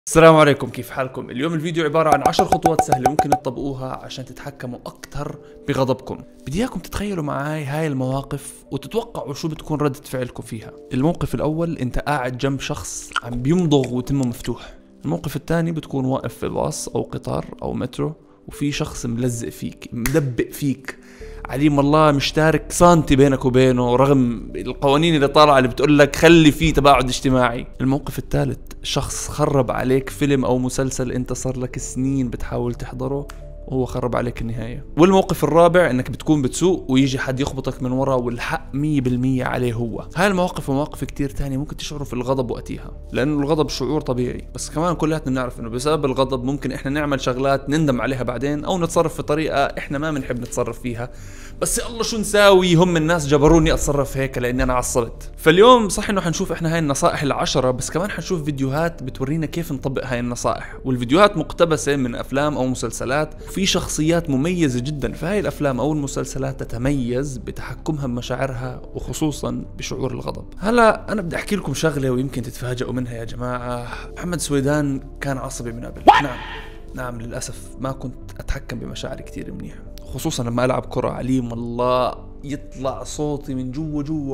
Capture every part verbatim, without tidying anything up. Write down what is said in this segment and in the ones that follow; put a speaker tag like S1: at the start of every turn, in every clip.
S1: السلام عليكم، كيف حالكم؟ اليوم الفيديو عبارة عن عشر خطوات سهلة ممكن تطبقوها عشان تتحكموا أكثر بغضبكم. بدي إياكم تتخيلوا معي هاي المواقف وتتوقعوا شو بتكون ردة فعلكم فيها. الموقف الأول أنت قاعد جنب شخص عم بيمضغ وتمه مفتوح. الموقف الثاني بتكون واقف في باص أو قطار أو مترو وفي شخص ملزق فيك مدبق فيك، عليم الله مشتارك سنتي بينك وبينه رغم القوانين اللي طالعه اللي بتقول لك خلي فيه تباعد اجتماعي. الموقف الثالث شخص خرب عليك فيلم او مسلسل انت صار لك سنين بتحاول تحضره وهو خرب عليك النهاية. والموقف الرابع انك بتكون بتسوق ويجي حد يخبطك من ورا والحق مية بالمية عليه هو. هاي المواقف ومواقف كتير تانية ممكن تشعروا في الغضب وقتها، لانه الغضب شعور طبيعي، بس كمان كلياتنا بنعرف انه بسبب الغضب ممكن احنا نعمل شغلات نندم عليها بعدين او نتصرف في طريقة احنا ما بنحب نتصرف فيها، بس يا الله شو نساوي، هم الناس جبروني اتصرف هيك لاني انا عصبت. فاليوم صح انه حنشوف احنا هاي النصائح العشرة، بس كمان حنشوف فيديوهات بتورينا كيف نطبق هاي النصائح، والفيديوهات مقتبسة من افلام او مسلسلات، في شخصيات مميزة جدا في هاي الافلام او المسلسلات تتميز بتحكمها بمشاعرها وخصوصا بشعور الغضب. هلا انا بدي احكي لكم شغلة ويمكن تتفاجئوا منها يا جماعة. محمد سويدان كان عصبي من قبل. نعم نعم للاسف ما كنت اتحكم بمشاعري كتير منيح، خصوصا لما العب كرة. عليم الله يطلع صوتي من جوا جوا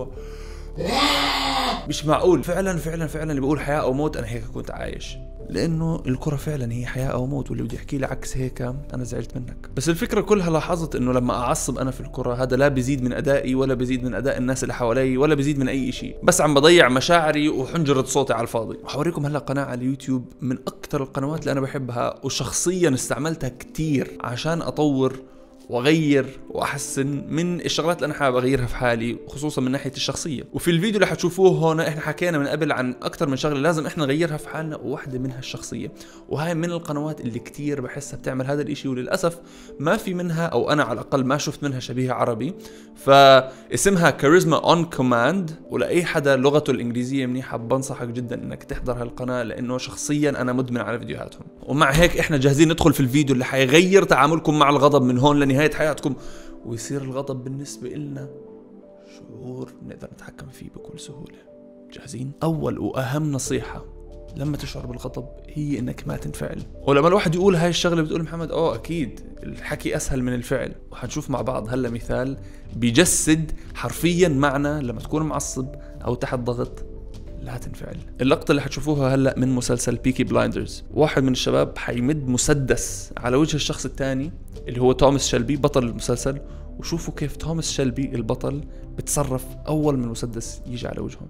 S1: مش معقول. فعلا فعلا فعلا اللي بقول حياة او موت انا هيك كنت عايش، لانه الكرة فعلا هي حياة او موت، واللي بدي يحكي لي عكس هيك انا زعلت منك. بس الفكرة كلها لاحظت انه لما اعصب انا في الكرة هذا لا بيزيد من ادائي ولا بيزيد من اداء الناس اللي حوالي ولا بيزيد من اي شيء، بس عم بضيع مشاعري وحنجرة صوتي على الفاضي. وحوريكم هلا قناة على اليوتيوب من اكثر القنوات اللي انا بحبها وشخصيا استعملتها كتير عشان اطور واغير واحسن من الشغلات اللي انا حابب اغيرها في حالي، خصوصا من ناحيه الشخصيه. وفي الفيديو اللي حتشوفوه هون احنا حكينا من قبل عن اكثر من شغله لازم احنا نغيرها في حالنا، وواحده منها الشخصيه. وهاي من القنوات اللي كتير بحسها بتعمل هذا الاشي، وللاسف ما في منها او انا على الاقل ما شفت منها شبيه عربي. فاسمها كاريزما اون كوماند، ولاي حدا لغته الانجليزيه منيحه بنصحك جدا انك تحضر هالقناه، لانه شخصيا انا مدمن على فيديوهاتهم. ومع هيك احنا جاهزين ندخل في الفيديو اللي حيغير تعاملكم مع الغضب من هون لنهايه حياتكم، ويصير الغضب بالنسبة إلنا شعور نقدر نتحكم فيه بكل سهولة. جاهزين؟ أول وأهم نصيحة لما تشعر بالغضب هي إنك ما تنفعل. ولما الواحد يقول هاي الشغلة بتقول محمد أوه أكيد الحكي أسهل من الفعل، وحنشوف مع بعض هلا مثال بيجسد حرفيا معنى لما تكون معصب أو تحت ضغط لا تنفعل. اللقطة اللي حتشوفوها هلا من مسلسل بيكي بلايندرز، واحد من الشباب حيمد مسدس على وجه الشخص الثاني اللي هو توماس شيلبي بطل المسلسل، وشوفوا كيف توماس شيلبي البطل بتصرف أول من المسدس يجي على وجهه.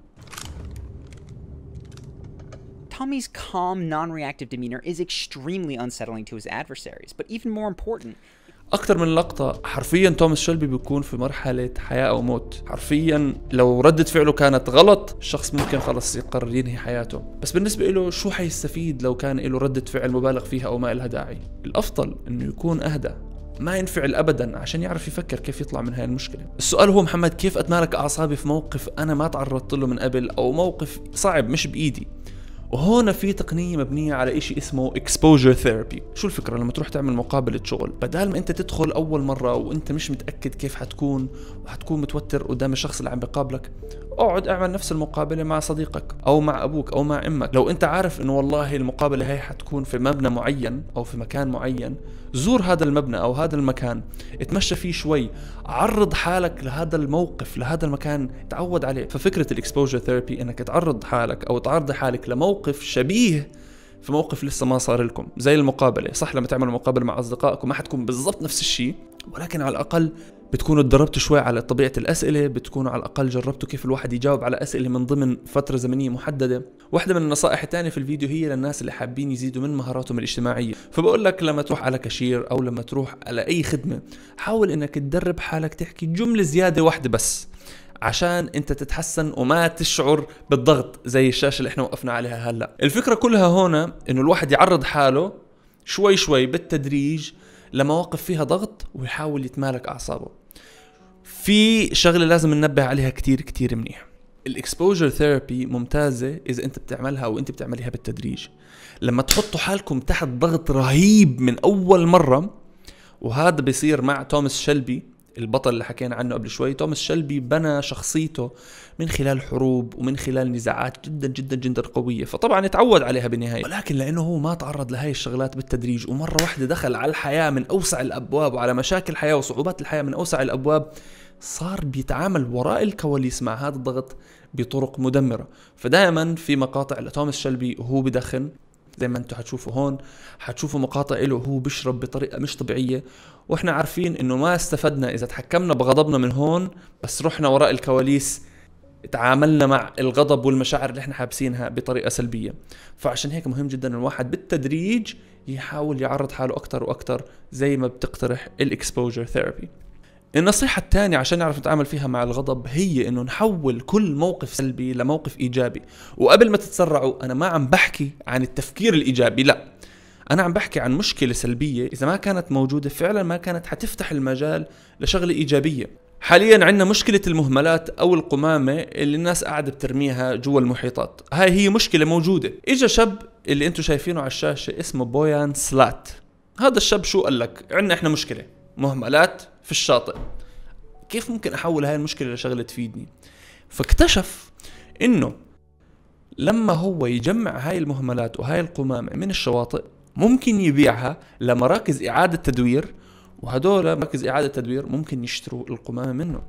S2: Tommy's calm, non-reactive demeanor is extremely unsettling to his adversaries, but even more important,
S1: أكثر من لقطة حرفيا توماس شيلبي بيكون في مرحلة حياة أو موت. حرفيا لو ردة فعله كانت غلط الشخص ممكن خلص يقرر ينهي حياته، بس بالنسبة له شو حيستفيد لو كان له ردة فعل مبالغ فيها أو ما لها داعي؟ الأفضل إنه يكون أهدى، ما ينفعل أبدا عشان يعرف يفكر كيف يطلع من هاي المشكلة. السؤال هو محمد كيف أتمالك أعصابي في موقف أنا ما تعرضت له من قبل أو موقف صعب مش بإيدي؟ وهون في تقنية مبنية على إشي اسمه exposure therapy. شو الفكرة؟ لما تروح تعمل مقابلة شغل، بدال ما أنت تدخل أول مرة وأنت مش متأكد كيف حتكون وحتكون متوتر قدام الشخص اللي عم بقابلك، اقعد اعمل نفس المقابلة مع صديقك أو مع أبوك أو مع أمك. لو أنت عارف إنه والله المقابلة هي حتكون في مبنى معين أو في مكان معين، زور هذا المبنى أو هذا المكان، اتمشى فيه شوي، عرض حالك لهذا الموقف لهذا المكان، تعود عليه. ففكرة الاكسبوجر ثيرابي انك تعرض حالك او تعرض حالك لموقف شبيه في موقف لسه ما صار لكم، زي المقابلة. صح لما تعملوا مقابلة مع أصدقائكم ما حتكون بالضبط نفس الشيء، ولكن على الأقل بتكونوا تدربتوا شوي على طبيعة الأسئلة، بتكونوا على الأقل جربتوا كيف الواحد يجاوب على أسئلة من ضمن فترة زمنية محددة. واحدة من النصائح الثانية في الفيديو هي للناس اللي حابين يزيدوا من مهاراتهم الاجتماعية. فبقول لك لما تروح على كاشير أو لما تروح على أي خدمة، حاول إنك تدرب حالك تحكي جملة زيادة واحدة بس عشان انت تتحسن وما تشعر بالضغط زي الشاشة اللي احنا وقفنا عليها هلأ. الفكرة كلها هنا انه الواحد يعرض حاله شوي شوي بالتدريج لمواقف فيها ضغط ويحاول يتمالك اعصابه. في شغلة لازم ننبه عليها كتير كتير منيح. الاكسبوجر ثيرابي ممتازة اذا انت بتعملها او انت بتعمليها بالتدريج. لما تحطوا حالكم تحت ضغط رهيب من اول مرة، وهذا بيصير مع توماس شيلبي البطل اللي حكينا عنه قبل شوي، توماس شلبي بنى شخصيته من خلال حروب ومن خلال نزاعات جدا جدا جدا قوية، فطبعا اتعود عليها بالنهاية. ولكن لأنه هو ما تعرض لهاي الشغلات بالتدريج ومرة واحدة دخل على الحياة من أوسع الأبواب وعلى مشاكل الحياة وصعوبات الحياة من أوسع الأبواب، صار بيتعامل وراء الكواليس مع هذا الضغط بطرق مدمرة. فدائما في مقاطع لتوماس شلبي وهو بدخن، زي ما انتم حتشوفوا هون، حتشوفوا مقاطع له وهو بيشرب بطريقة مش طبيعية، واحنا عارفين انه ما استفدنا اذا تحكمنا بغضبنا من هون بس رحنا وراء الكواليس تعاملنا مع الغضب والمشاعر اللي احنا حابسينها بطريقة سلبية. فعشان هيك مهم جدا الواحد بالتدريج يحاول يعرض حاله اكتر واكتر زي ما بتقترح الاكسبوجر ثيرابي. النصيحة الثانية عشان نعرف نتعامل فيها مع الغضب هي انه نحول كل موقف سلبي لموقف ايجابي. وقبل ما تتسرعوا، انا ما عم بحكي عن التفكير الايجابي، لا، انا عم بحكي عن مشكلة سلبية اذا ما كانت موجودة فعلا ما كانت حتفتح المجال لشغلة ايجابية. حاليا عندنا مشكلة المهملات او القمامة اللي الناس قاعدة بترميها جوا المحيطات، هاي هي مشكلة موجودة. اجا شاب اللي انتم شايفينه على الشاشة اسمه بويان سلات. هذا الشاب شو قال لك؟ عندنا احنا مشكلة مهملات في الشاطئ، كيف ممكن احول هاي المشكلة لشغلة تفيدني؟ فاكتشف انه لما هو يجمع هاي المهملات وهاي القمامة من الشواطئ ممكن يبيعها لمراكز اعادة تدوير، وهدول مراكز اعادة تدوير ممكن يشتروا القمامة منه.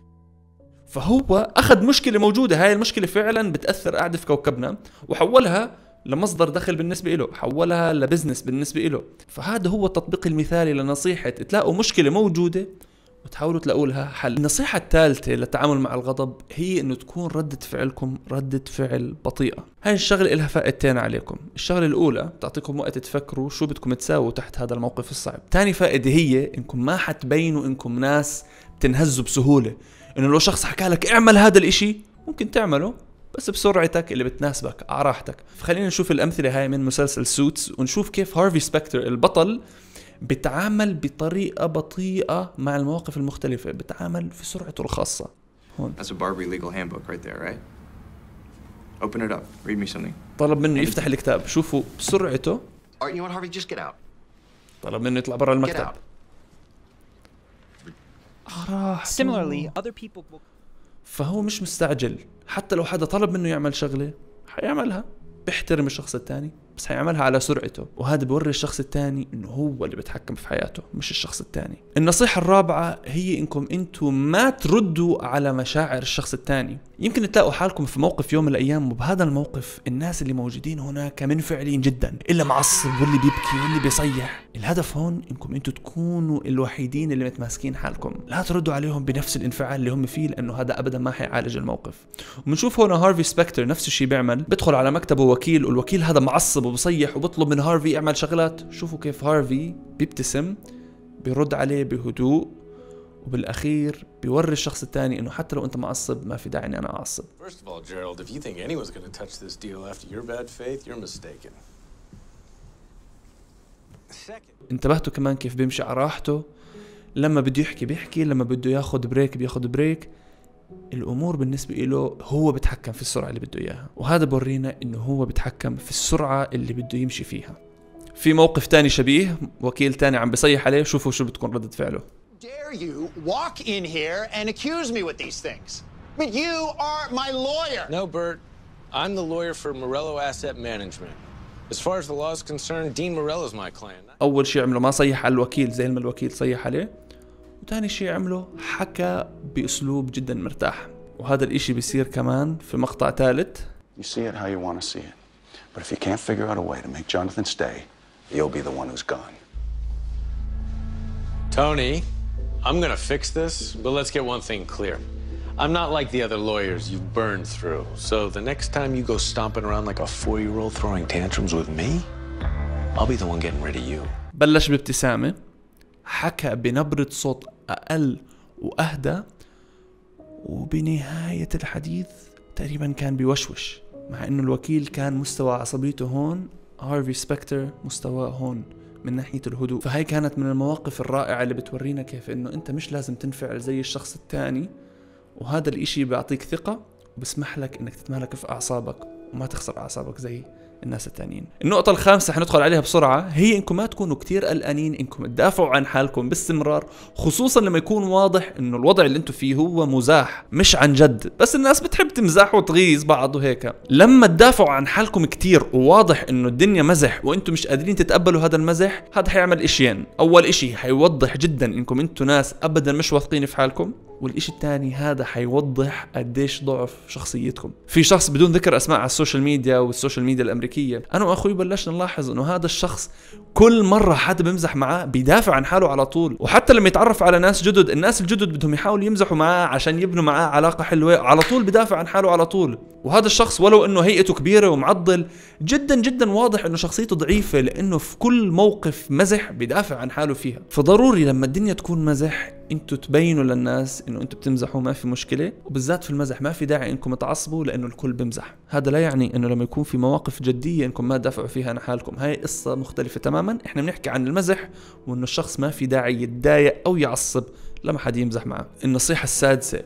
S1: فهو اخذ مشكلة موجودة، هاي المشكلة فعلا بتأثر قاعدة في كوكبنا، وحولها لمصدر دخل بالنسبة له، حولها لبزنس بالنسبة له. فهذا هو التطبيق المثالي لنصيحة تلاقوا مشكلة موجودة وتحاولوا تلاقوا لها حل. النصيحة الثالثة للتعامل مع الغضب هي انه تكون ردة فعلكم ردة فعل بطيئة. هاي الشغلة لها فائدتين عليكم. الشغلة الاولى تعطيكم وقت تفكروا شو بدكم تساووا تحت هذا الموقف الصعب. ثاني فائدة هي انكم ما حتبينوا انكم ناس بتنهزوا بسهولة، انه لو شخص حكى لك اعمل هذا الاشي ممكن تعمله بس بسرعتك اللي بتناسبك على راحتك. فخلينا نشوف الامثلة هاي من مسلسل سوتس ونشوف كيف هارفي سبكتر البطل بتعامل بطريقة بطيئة مع المواقف المختلفة، بتعامل في سرعته الخاصة. هون
S3: That's a Barbary legal handbook right there, right? Open it up. Read me something.
S1: طلب منه يفتح الكتاب، شوفوا بسرعته.
S3: All right, you know what, Harvey? Just get out.
S1: طلب منه يطلع برا
S3: Get
S1: المكتب.
S3: out.
S1: راح.
S2: Similarly, other people will...
S1: فهو مش مستعجل، حتى لو حدا طلب منه يعمل شغلة حيعملها، بيحترم الشخص الثاني بس حيعملها على سرعته، وهذا بوري الشخص الثاني انه هو اللي بيتحكم في حياته مش الشخص الثاني. النصيحة الرابعة هي انكم انتم ما تردوا على مشاعر الشخص الثاني. يمكن تلاقوا حالكم في موقف يوم من الايام وبهذا الموقف الناس اللي موجودين هناك منفعلين جدا، اللي معصب واللي بيبكي واللي بيصيح. الهدف هون انكم انتم تكونوا الوحيدين اللي متماسكين حالكم، لا تردوا عليهم بنفس الانفعال اللي هم فيه، لانه هذا ابدا ما حيعالج الموقف. وبنشوف هنا هارفي سبكتر نفس الشيء بيعمل، بدخل على مكتبه وكيل والوكيل هذا معصب وبصيح وبطلب من هارفي يعمل شغلات. شوفوا كيف هارفي بيبتسم، بيرد عليه بهدوء، وبالاخير بيوري الشخص الثاني انه حتى لو انت معصب ما في داعي اني انا اعصب.
S4: First of all, Gerald, if you think anyone's going to touch this deal after your bad faith, you're mistaken. Second.
S1: انتبهتوا كمان كيف بيمشي على راحته، لما بده يحكي بيحكي، لما بده ياخذ بريك بياخذ بريك. الامور بالنسبه له هو بيتحكم في السرعه اللي بده اياها، وهذا بورينا انه هو بيتحكم في السرعه اللي بده يمشي فيها. في موقف تاني شبيه، وكيل تاني عم بيصيح عليه، شوفوا شو بتكون ردة فعله.
S5: Dare you walk in here and accuse me with these things? But you are my lawyer.
S4: No, Bert. I'm the lawyer for Morello Asset Management. As far as the law is concerned, Dean Morello's my client.
S1: أول شيء عمله ما صيح على الوكيل زي ما الوكيل صيح عليه، وثاني شيء عمله حكى بأسلوب جدا مرتاح. وهذا الإشي بيصير كمان في مقطع ثالث.
S6: You see it how you want to see it. But if you can't figure out a way to make Jonathan stay, you'll be the one who's gone.
S4: Tony, I'm gonna fix this, but let's get one thing clear. I'm not like the other lawyers you've burned through. So the next time you go stomping around like a four-year-old throwing tantrums with me, I'll be the one getting rid of you.
S1: بلش بابتسامة، حكى بنبرة صوت أقل وأهدى، وبنهاية الحديث تقريبا كان بيوشوش، مع إنه الوكيل كان مستوى عصبيته هون، هارفي سبكتر مستوى هون من ناحية الهدوء. فهي كانت من المواقف الرائعة اللي بتورينا كيف إنه أنت مش لازم تنفعل زي الشخص الثاني، وهذا الإشي بيعطيك ثقة وبسمح لك إنك تتمالك في أعصابك وما تخسر أعصابك زي الناس التانيين. النقطة الخامسة حندخل عليها بسرعة هي انكم ما تكونوا كتير قلقانين انكم تدافعوا عن حالكم باستمرار، خصوصا لما يكون واضح انه الوضع اللي انتم فيه هو مزاح مش عن جد، بس الناس بتحب تمزح وتغيظ بعض وهيك. لما تدافعوا عن حالكم كتير وواضح انه الدنيا مزح وانتم مش قادرين تتقبلوا هذا المزح، هذا حيعمل اشيين. اول اشي حيوضح جدا انكم انتم ناس ابدا مش واثقين في حالكم، والإشي الثاني هذا حيوضح قديش ضعف شخصيتكم. في شخص بدون ذكر أسماء على السوشيال ميديا والسوشيال ميديا الأمريكية، أنا وأخوي بلشنا نلاحظ إنه هذا الشخص كل مرة حدا بيمزح معاه بيدافع عن حاله على طول، وحتى لما يتعرف على ناس جدد، الناس الجدد بدهم يحاولوا يمزحوا معاه عشان يبنوا معاه علاقة حلوة، على طول بدافع عن حاله على طول. وهذا الشخص ولو إنه هيئته كبيرة ومعضل، جدا جدا واضح إنه شخصيته ضعيفة، لأنه في كل موقف مزح بيدافع عن حاله فيها. فضروري لما الدنيا تكون مزح انتوا تبينوا للناس انه انتوا بتمزحوا ما في مشكله، وبالذات في المزح ما في داعي انكم تعصبوا لانه الكل بمزح. هذا لا يعني انه لما يكون في مواقف جديه انكم ما تدافعوا فيها عن حالكم، هاي قصه مختلفه تماما. احنا بنحكي عن المزح وانه الشخص ما في داعي يتضايق او يعصب لما حد يمزح معه. النصيحه السادسه،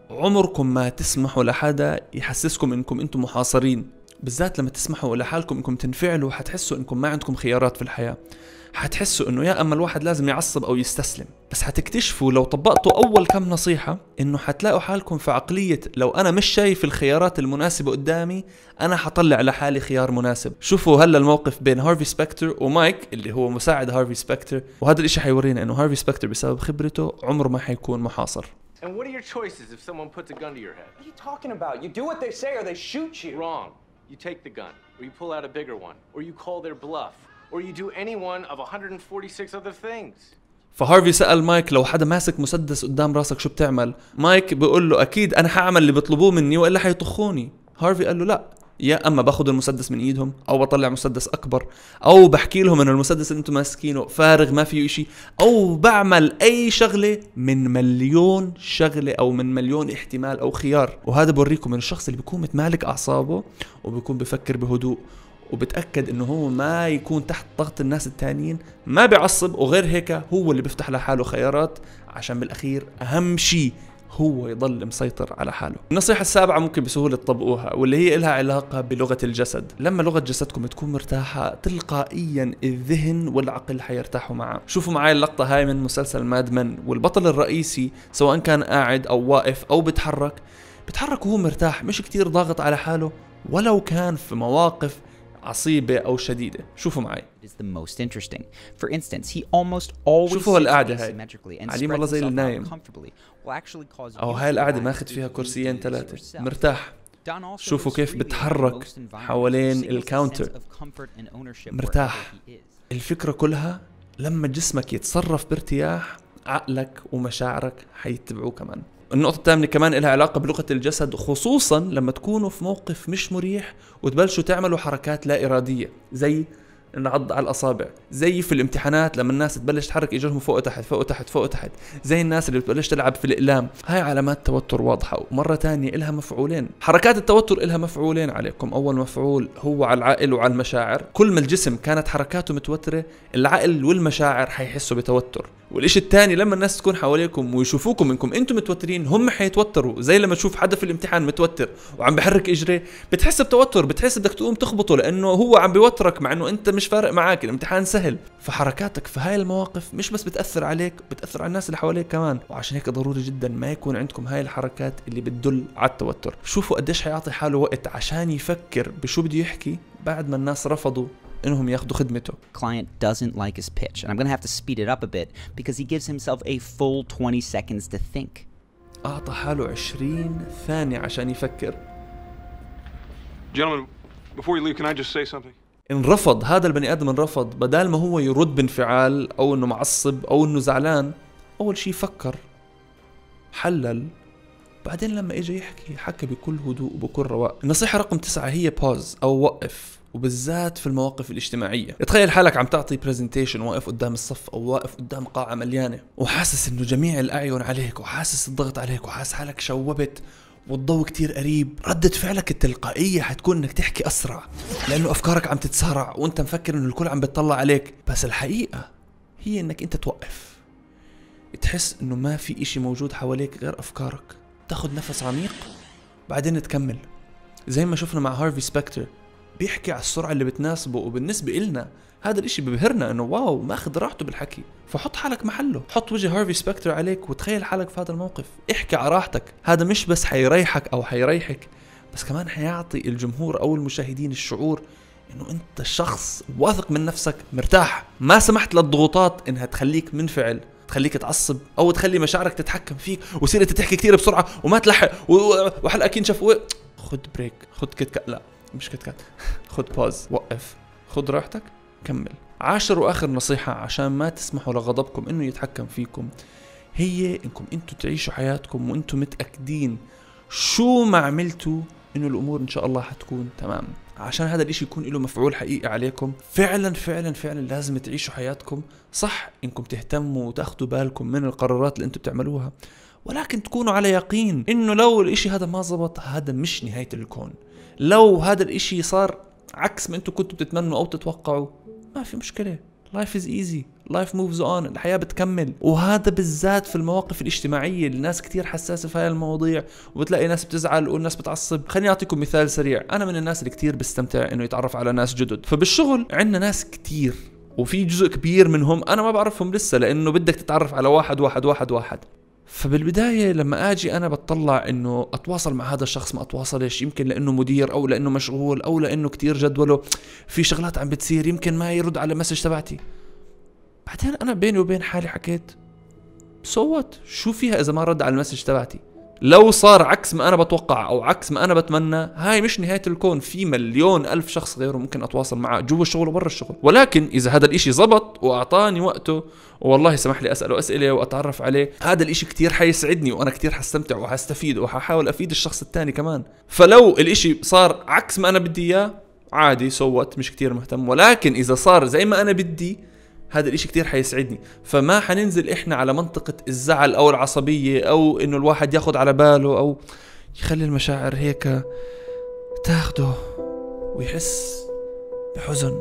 S1: عمركم ما تسمحوا لحدا يحسسكم انكم انتم محاصرين، بالذات لما تسمحوا لحالكم انكم تنفعلوا. حتحسوا انكم ما عندكم خيارات في الحياه، حتحسوا انه يا اما الواحد لازم يعصب او يستسلم. بس حتكتشفوا لو طبقتوا اول كم نصيحة انه حتلاقوا حالكم في عقلية لو انا مش شايف الخيارات المناسبة قدامي، انا حطلع لحالي خيار مناسب. شوفوا هلا الموقف بين هارفي سبكتر ومايك اللي هو مساعد هارفي سبكتر، وهذا الاشي حيورينا انه هارفي سبكتر بسبب خبرته عمره ما حيكون محاصر.
S4: And what are your choices if someone puts a gun to your head?
S7: What are you talking about? You do what they say or they shoot you.
S4: Wrong. You take the gun, or you pull out a bigger one, or you call their bluff, or you do any one of one hundred forty-six other things.
S1: فهارفي سأل مايك لو حدا ماسك مسدس قدام راسك شو بتعمل؟ مايك بيقول له أكيد أنا حاعمل اللي بيطلبوه مني وإلا حيطخوني. هارفي قال له لا، يا أما باخذ المسدس من إيدهم أو بطلع مسدس أكبر، أو بحكي لهم إنه المسدس اللي أنتم ماسكينه فارغ ما فيه إشي، أو بعمل أي شغلة من مليون شغلة أو من مليون احتمال أو خيار. وهذا بوريكم من الشخص اللي بيكون متمالك أعصابه وبيكون بفكر بهدوء وبتأكد انه هو ما يكون تحت ضغط الناس التانيين، ما بيعصب، وغير هيك هو اللي بيفتح لحاله خيارات عشان بالاخير اهم شيء هو يضل مسيطر على حاله. النصيحة السابعة ممكن بسهولة تطبقوها، واللي هي لها علاقة بلغة الجسد. لما لغة جسدكم تكون مرتاحة تلقائيا الذهن والعقل حيرتاحوا معه. شوفوا معي اللقطة هاي من مسلسل ماد من، والبطل الرئيسي سواء كان قاعد او واقف او بتحرك بتحرك وهو مرتاح، مش كتير ضاغط على حاله ولو كان في مواقف عصيبة أو شديدة. شوفوا معي.
S2: Is the most interesting. For instance, he almost always
S1: شوفوا هالقعدة هاي،
S2: asymmetrically and
S1: علي
S2: spreads
S1: والله زي
S2: himself out
S1: النايم.
S2: comfortably, will actually cause
S1: أو
S2: you
S1: هاي
S2: to
S1: القعدة
S2: relax
S1: ماخد
S2: if
S1: فيها
S2: you
S1: كرسيين
S2: do this
S1: ثلاثة،
S2: yourself.
S1: مرتاح.
S2: Don also
S1: شوفوا
S2: knows
S1: كيف
S2: freely in
S1: بتحرك
S2: most environments
S1: حوالين
S2: to signal a sense
S1: الكاونتر،
S2: of comfort and ownership
S1: مرتاح.
S2: wherever he is.
S1: الفكرة كلها لما جسمك يتصرف بارتياح، عقلك ومشاعرك حيتبعوه كمان. النقطة الثامنة كمان لها علاقة بلغة الجسد، خصوصا لما تكونوا في موقف مش مريح وتبلشوا تعملوا حركات لا إرادية، زي نعض على الأصابع، زي في الامتحانات لما الناس تبلش تحرك إجرهم فوق تحت فوق تحت فوق تحت، زي الناس اللي بتبلش تلعب في الإقلام. هاي علامات توتر واضحة. ومرة تانية إلها مفعولين، حركات التوتر إلها مفعولين عليكم. أول مفعول هو على العقل وعلى المشاعر. كل ما الجسم كانت حركاته متوترة، العقل والمشاعر حيحسوا بتوتر. والإشي الثاني لما الناس تكون حواليكم ويشوفوكم انكم انتم متوترين، هم حيتوتروا. زي لما تشوف حدا في الامتحان متوتر وعم بحرك اجريه، بتحس بتوتر، بتحس بدك تقوم تخبطه لانه هو عم بيوترك مع انه انت مش فارق معاك، الامتحان سهل. فحركاتك في هاي المواقف مش بس بتأثر عليك، بتأثر على الناس اللي حواليك كمان. وعشان هيك ضروري جدا ما يكون عندكم هاي الحركات اللي بتدل على التوتر. شوفوا قديش حيعطي حاله وقت عشان يفكر بشو بده يحكي بعد ما الناس رفضوا انهم ياخذوا خدمته.
S2: Client doesn't like his pitch, and I'm going to have to speed it up a bit because he gives himself a full twenty seconds to think.
S1: أعطى حاله عشرين ثانية عشان يفكر.
S8: Gentlemen, before you leave, can I just say something?
S1: انرفض هذا البني آدم، انرفض. بدال ما هو يرد بانفعال أو إنه معصب أو إنه زعلان، أول شيء فكر، حلل، بعدين لما إجا يحكي حكى بكل هدوء وبكل رواق. النصيحة رقم تسعة هي باوز أو وقف، وبالذات في المواقف الاجتماعية. تخيل حالك عم تعطي برزنتيشن، واقف قدام الصف أو واقف قدام قاعة مليانة، وحاسس إنه جميع الأعين عليك، وحاسس الضغط عليك، وحاسس حالك شوبت والضوء كتير قريب. ردة فعلك التلقائية حتكون إنك تحكي أسرع، لأنه أفكارك عم تتسارع وأنت مفكر إنه الكل عم بيطلع عليك. بس الحقيقة هي إنك أنت توقف، تحس إنه ما في إشي موجود حواليك غير أفكارك، تاخد نفس عميق بعدين تكمل. زي ما شفنا مع هارفي سبكتر، بيحكي على السرعة اللي بتناسبه، وبالنسبة إلنا هذا الاشي ببهرنا انه واو ماخذ راحته بالحكي. فحط حالك محله، حط وجه هارفي سبكتر عليك وتخيل حالك في هذا الموقف، احكي على راحتك. هذا مش بس حيريحك او حيريحك، بس كمان حيعطي الجمهور او المشاهدين الشعور انه انت شخص واثق من نفسك مرتاح، ما سمحت للضغوطات انها تخليك منفعل، تخليك تعصب او تخلي مشاعرك تتحكم فيك وتصير انت تحكي كثير بسرعه وما تلحق وحلقك ينشف. خد بريك، خد كت كات، لا مش كت كات، خد باوز، وقف، خد راحتك، كمل. عاشر واخر نصيحة عشان ما تسمحوا لغضبكم انه يتحكم فيكم، هي انكم انتوا تعيشوا حياتكم وانتوا متأكدين شو ما عملتوا انه الامور ان شاء الله حتكون تمام. عشان هذا الاشي يكون له مفعول حقيقي عليكم، فعلا فعلا فعلا لازم تعيشوا حياتكم صح، انكم تهتموا وتاخدوا بالكم من القرارات اللي انتوا بتعملوها، ولكن تكونوا على يقين انه لو الاشي هذا ما زبط هذا مش نهاية الكون. لو هذا الاشي صار عكس ما انتم كنتوا بتتمنوا او تتوقعوا، ما في مشكلة. life is easy, life moves on، الحياة بتكمل. وهذا بالذات في المواقف الاجتماعية، الناس كتير حساسة في هاي المواضيع، وبتلاقي ناس بتزعل والناس بتعصب. خليني اعطيكم مثال سريع، انا من الناس اللي كتير بستمتع انه يتعرف على ناس جدد. فبالشغل عندنا ناس كتير، وفي جزء كبير منهم انا ما بعرفهم لسه، لانه بدك تتعرف على واحد واحد واحد واحد. فبالبداية لما اجي انا بتطلع انه اتواصل مع هذا الشخص، ما اتواصلش، يمكن لانه مدير او لانه مشغول او لانه كتير جدوله في شغلات عم بتصير، يمكن ما يرد على المسج تبعتي. بعدين انا بيني وبين حالي حكيت سوت شو فيها اذا ما رد على المسج تبعتي؟ لو صار عكس ما انا بتوقع او عكس ما انا بتمنى، هاي مش نهاية الكون، في مليون الف شخص غيره ممكن اتواصل معه جوا الشغل وبرا الشغل. ولكن اذا هذا الاشي زبط واعطاني وقته والله سمح لي اساله اسئله واتعرف عليه، هذا الاشي كتير حيسعدني وانا كتير حستمتع وحستفيد وححاول افيد الشخص الثاني كمان. فلو الاشي صار عكس ما انا بدي اياه عادي سوت، مش كتير مهتم. ولكن اذا صار زي ما انا بدي هذا الاشي كتير حيسعدني. فما حننزل احنا على منطقة الزعل او العصبية او انه الواحد ياخد على باله او يخلي المشاعر هيك تاخده ويحس بحزن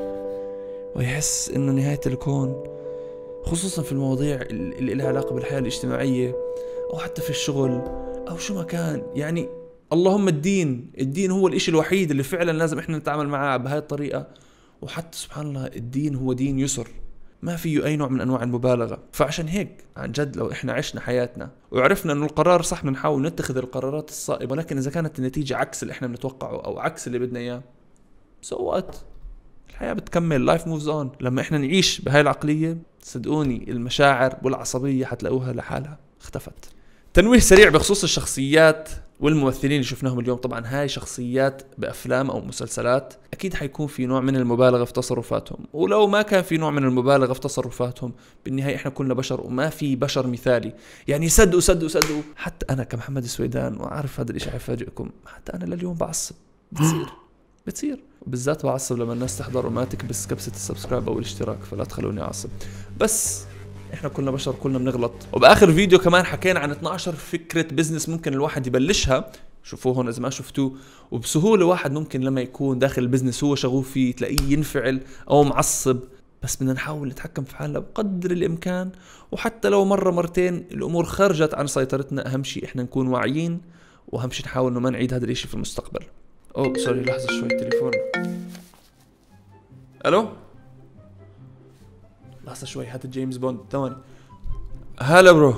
S1: ويحس انه نهاية الكون، خصوصا في المواضيع اللي لها علاقة بالحياة الاجتماعية او حتى في الشغل او شو ما كان. يعني اللهم الدين، الدين هو الاشي الوحيد اللي فعلا لازم احنا نتعامل معاه بهاي الطريقة. وحتى سبحان الله الدين هو دين يسر، ما فيه أي نوع من أنواع المبالغة. فعشان هيك عن جد لو إحنا عشنا حياتنا وعرفنا إنه القرار صح، نحاول نتخذ القرارات الصائبة، لكن إذا كانت النتيجة عكس اللي إحنا بنتوقعه أو عكس اللي بدنا إياه، سوت الحياة بتكمل، life moves on. لما إحنا نعيش بهاي العقلية صدقوني المشاعر والعصبية حتلاقوها لحالها اختفت. تنويه سريع بخصوص الشخصيات والممثلين اللي شفناهم اليوم. طبعا هاي شخصيات بأفلام أو مسلسلات، أكيد حيكون في نوع من المبالغة في تصرفاتهم، ولو ما كان في نوع من المبالغة في تصرفاتهم بالنهاية إحنا كلنا بشر وما في بشر مثالي. يعني صدقوا صدقوا صدقوا حتى أنا كمحمد السويدان، وعارف هذا الإشي حيفاجئكم، حتى أنا لليوم بعصب، بتصير بتصير بالذات بعصب لما الناس تحضر وما تكبس كبسة السبسكرايب أو الاشتراك، فلا تخلوني أعصب. بس احنا كلنا بشر، كلنا بنغلط. وباخر فيديو كمان حكينا عن اثني عشر فكرة بزنس ممكن الواحد يبلشها، شوفوه هون اذا ما شفتوه. وبسهولة واحد ممكن لما يكون داخل البزنس هو شغوف فيه تلاقيه ينفعل او معصب، بس بدنا نحاول نتحكم في حالنا بقدر الامكان. وحتى لو مرة مرتين الامور خرجت عن سيطرتنا، اهم شيء احنا نكون واعيين، واهم شيء نحاول انه ما نعيد هذا الاشي في المستقبل. اوه سوري لحظة شوي التليفون. الو لحظة شوي، هات جيمس بوند ثواني. هلا برو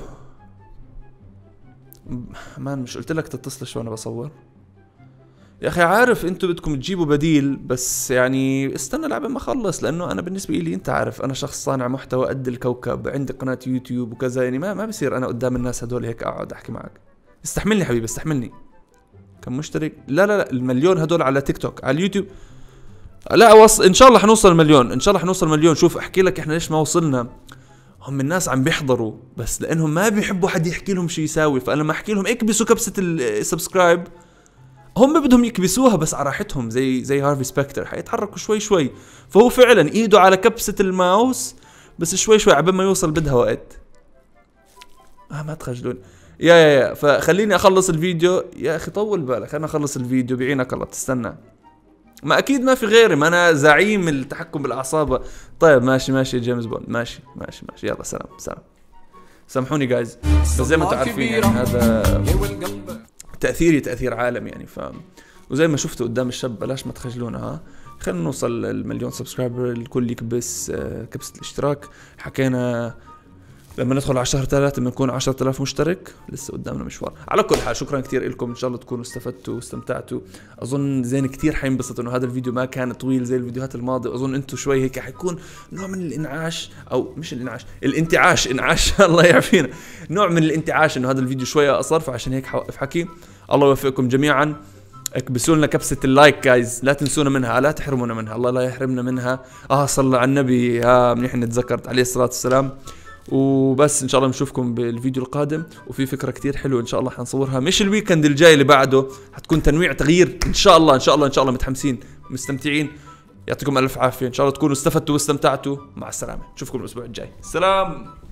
S1: مان، مش قلت لك تتصل شو انا بصور؟ يا اخي عارف انتوا بدكم تجيبوا بديل، بس يعني استنى لعبة ما اخلص، لانه انا بالنسبة لي انت عارف انا شخص صانع محتوى قد الكوكب، عندي قناة يوتيوب وكذا، يعني ما ما بصير انا قدام الناس هدول هيك اقعد احكي معك. استحملني حبيبي استحملني. كم مشترك؟ لا لا لا المليون هدول على تيك توك، على اليوتيوب لا وص... ان شاء الله حنوصل مليون، ان شاء الله حنوصل مليون. شوف احكي لك احنا ليش ما وصلنا، هم الناس عم بيحضروا بس لانهم ما بيحبوا حد يحكي لهم شو يساوي. فانا لما احكي لهم اكبسوا كبسة السبسكرايب، هم بدهم يكبسوها بس على راحتهم، زي زي هارفي سبكتر حيتحركوا شوي شوي. فهو فعلا ايده على كبسة الماوس بس شوي شوي عبال ما يوصل بدها وقت. اه ما تخجلون يا يا يا فخليني اخلص الفيديو يا اخي، طول بالك خلينا اخلص الفيديو بعينك الله تستنى. ما اكيد ما في غيري، ما انا زعيم التحكم بالاعصاب. طيب ماشي ماشي جيمس بوند، ماشي ماشي ماشي يلا سلام سلام. سامحوني جايز، بس زي ما انتم عارفين يعني هذا تاثيري تاثير عالمي يعني. ف وزي ما شفتوا قدام الشاب بلاش ما تخجلونا ها، خلينا نوصل المليون سبسكرايبر، الكل يكبس كبسة الاشتراك. حكينا لما ندخل على شهر ثلاثة بنكون عشرة آلاف مشترك، لسه قدامنا مشوار. على كل حال شكرا كتير لكم، ان شاء الله تكونوا استفدتوا واستمتعتوا. اظن زين كتير حينبسط انه هذا الفيديو ما كان طويل زي الفيديوهات الماضية، اظن انتم شوي هيك حيكون نوع من الانعاش، او مش الانعاش الانتعاش انعاش الله يعافينا، نوع من الانتعاش انه هذا الفيديو شوية قصر، فعشان هيك حوقف حكي. الله يوفقكم جميعا، اكبسوا لنا كبسة اللايك جايز، لا تنسونا منها، لا تحرمونا منها، الله لا يحرمنا منها. اه صلى على النبي، ها منيح اني تذكرت عليه الصلاة والسلام. وبس ان شاء الله نشوفكم بالفيديو القادم، وفي فكرة كتير حلوة ان شاء الله حنصورها، مش الويكند الجاي اللي بعده، حتكون تنويع تغيير ان شاء الله ان شاء الله ان شاء الله. متحمسين مستمتعين، يعطيكم الف عافية، ان شاء الله تكونوا استفدتوا واستمتعتوا. مع السلامة، نشوفكم الاسبوع الجاي، سلام.